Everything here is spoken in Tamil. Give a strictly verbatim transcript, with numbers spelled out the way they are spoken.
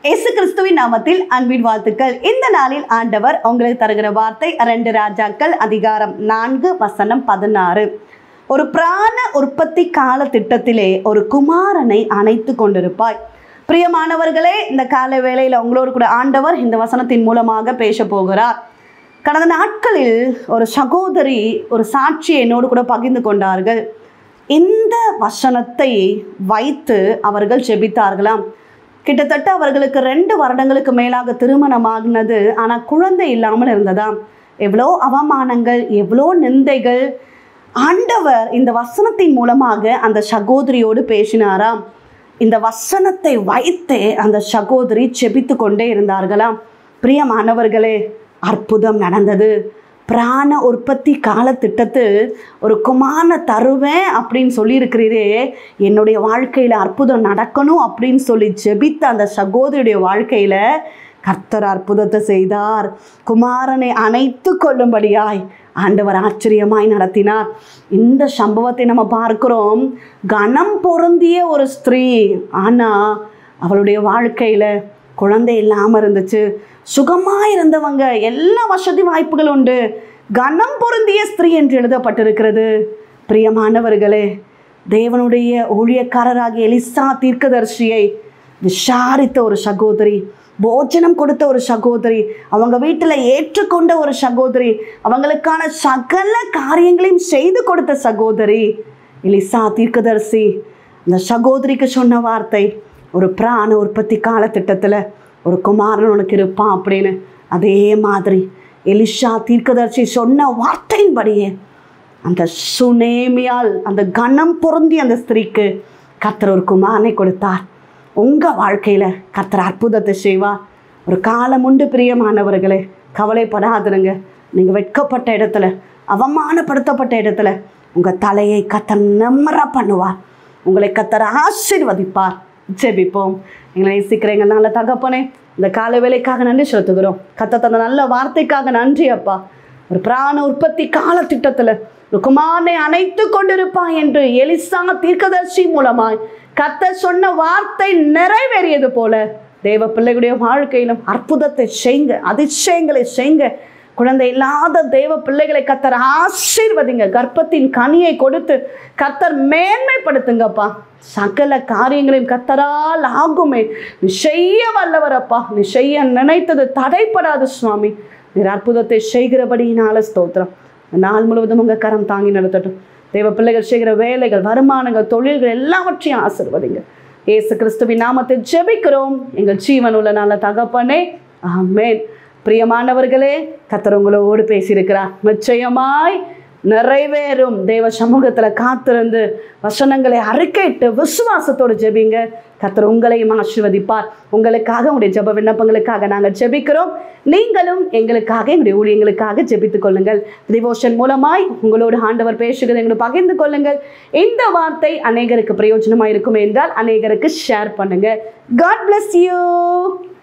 இயேசு கிறிஸ்துவின் நாமத்தில் அன்பின் வாழ்த்துக்கள். இந்த நாளில் ஆண்டவர் உங்களுக்கு தருகிற வார்த்தை ரெண்டு ராஜாக்கள் அதிகாரம் நான்கு வசனம் பதினாறு. ஒரு பிராண உற்பத்தி கால திட்டத்திலே ஒரு குமாரனை அணைத்து கொண்டிருப்பாய். பிரியமானவர்களே, இந்த கால வேளையில் உங்களோடு கூட ஆண்டவர் இந்த வசனத்தின் மூலமாக பேச போகிறார். கடந்த நாட்களில் ஒரு சகோதரி ஒரு சாட்சியை என்னோடு கூட பகிர்ந்து கொண்டார்கள். இந்த வசனத்தை வைத்து அவர்கள் ஜெபித்தார்களாம். கிட்டத்தட்ட அவர்களுக்கு ரெண்டு வருடங்களுக்கு மேலாக திருமணமாகினது, ஆனால் குழந்தை இல்லாமல் இருந்ததாம். எவ்வளோ அவமானங்கள், எவ்வளோ நிந்தைகள். ஆண்டவர் இந்த வசனத்தின் மூலமாக அந்த சகோதரியோடு பேசினாராம். இந்த வசனத்தை வைத்தே அந்த சகோதரி செபித்து கொண்டே இருந்தார்களாம். பிரியமானவர்களே, அற்புதம் நடந்தது. பிராண உற்பத்தி கால திட்டத்தில் ஒரு குமாரனை தருவேன் அப்படின்னு சொல்லியிருக்கிறீரே, என்னுடைய வாழ்க்கையில் அற்புதம் நடக்கணும் அப்படின்னு சொல்லி ஜெபித்த அந்த சகோதரியுடைய வாழ்க்கையில் கர்த்தர் அற்புதத்தை செய்தார். குமாரனை அணைத்து கொள்ளும்படியாய் ஆண்டவர் ஆச்சரியமாய் நடத்தினார். இந்த சம்பவத்தை நம்ம பார்க்கிறோம். கனம் பொருந்திய ஒரு ஸ்திரீ, ஆனால் அவளுடைய வாழ்க்கையில் குழந்தை இல்லாமல் இருந்துச்சு. சுகமாக இருந்தவங்க, எல்லா வசதி வாய்ப்புகள் உண்டு. கனம் பொருந்திய ஸ்திரீ என்று எழுதப்பட்டிருக்கிறது. பிரியமானவர்களே, தேவனுடைய ஊழியக்காரராகிய எலிசா தீர்க்கதரிசியை விசாரித்த ஒரு சகோதரி, போஜனம் கொடுத்த ஒரு சகோதரி, அவங்க வீட்டில் ஏற்றுக்கொண்ட ஒரு சகோதரி, அவங்களுக்கான சகல காரியங்களையும் செய்து கொடுத்த சகோதரி எலிசா தீர்க்கதரிசி அந்த சகோதரிக்கு சொன்ன வார்த்தை, ஒரு பிராண உற்பத்தி காலத்திட்டத்தில் ஒரு குமாரன் உனக்கு இருப்பான் அப்படின்னு. அதே மாதிரி எலிசா தீர்க்கதரிசி சொன்ன வார்த்தையின்படியே அந்த சுனேமியால் அந்த கனம் பொருந்தி அந்த ஸ்திரீக்கு கர்த்தர் ஒரு குமாரனை கொடுத்தார். உங்கள் வாழ்க்கையில் கர்த்தர் அற்புதத்தை செய்வார். ஒரு காலம் உண்டு பிரியமானவர்களே, கவலைப்படாதுங்க. நீங்கள் வெட்கப்பட்ட இடத்துல, அவமானப்படுத்தப்பட்ட இடத்துல உங்கள் தலையை கர்த்தர் நிம்மர பண்ணுவார். உங்களை கர்த்தர் ஆசீர்வதிப்பார். ஜெபிப்போம். எங்களை நேசிக்கிறேங்க நல்ல தகப்பனே, இந்த கால வேலைக்காக நன்றி செலுத்துகிறோம். கர்த்தர் தந்த நல்ல வார்த்தைக்காக நன்றி அப்பா. ஒரு பிராண உற்பத்தி கால திட்டத்தில் ஒரு குமாரனை அணைத்து கொண்டிருப்பான் என்று எலிசா தீர்க்கதரிசி மூலமாய் கர்த்தர் சொன்ன வார்த்தை நிறைவேறியது போல தேவ பிள்ளைகளுடைய வாழ்க்கையிலும் அற்புதத்தை செய்யுங்க, அதிசயங்களை செய்யுங்க. குழந்தை இல்லாத தேவ பிள்ளைகளை கர்த்தர் ஆசீர்வதிங்க. கர்ப்பத்தின் கனியை கொடுத்து கர்த்தர் மேன்மைப்படுத்துங்கப்பா. சகல காரியங்களையும் கர்த்தரால் ஆகுமே. நீ செய்ய வல்லவரப்பா. நீ செய்ய நினைத்தது தடைப்படாது சுவாமி. நீர் அற்புதத்தை செய்கிறபடியினால ஸ்தோத்திரம். நாள் முழுவதும் உங்கள் கரம் தாங்கி நடத்தட்டும். தேவ பிள்ளைகள் செய்கிற வேலைகள், வருமானங்கள், தொழில்கள் எல்லாவற்றையும் ஆசீர்வதிங்க. இயேசு கிறிஸ்துவின் நாமத்தை ஜெபிக்கிறோம் எங்கள் ஜீவன் உள்ள நல்ல தகப்பனே, ஆமென். பிரியமானவர்களே, கர்த்தர் உங்களோடு பேசியிருக்கிறார். நிச்சயமாய் நிறைவேறும். தேவ சமூகத்தில் காத்திருந்து வசனங்களை அறிக்கையிட்டு விசுவாசத்தோடு ஜெபிங்க. கர்த்தர் உங்களையும் ஆசீர்வதிப்பார். உங்களுக்காக உங்களுடைய ஜெப விண்ணப்பங்களுக்காக நாங்கள் ஜெபிக்கிறோம். நீங்களும் எங்களுக்காக எங்களுடைய ஊழியங்களுக்காக ஜெபித்துக் கொள்ளுங்கள். டிவோஷன் மூலமாய் உங்களோடு ஆண்டவர் பேசுகிறதை எங்களுக்கு பகிர்ந்து கொள்ளுங்கள். இந்த வார்த்தை அநேகருக்கு பிரயோஜனமாக இருக்கும் என்றால் அநேகருக்கு ஷேர் பண்ணுங்க. God bless you.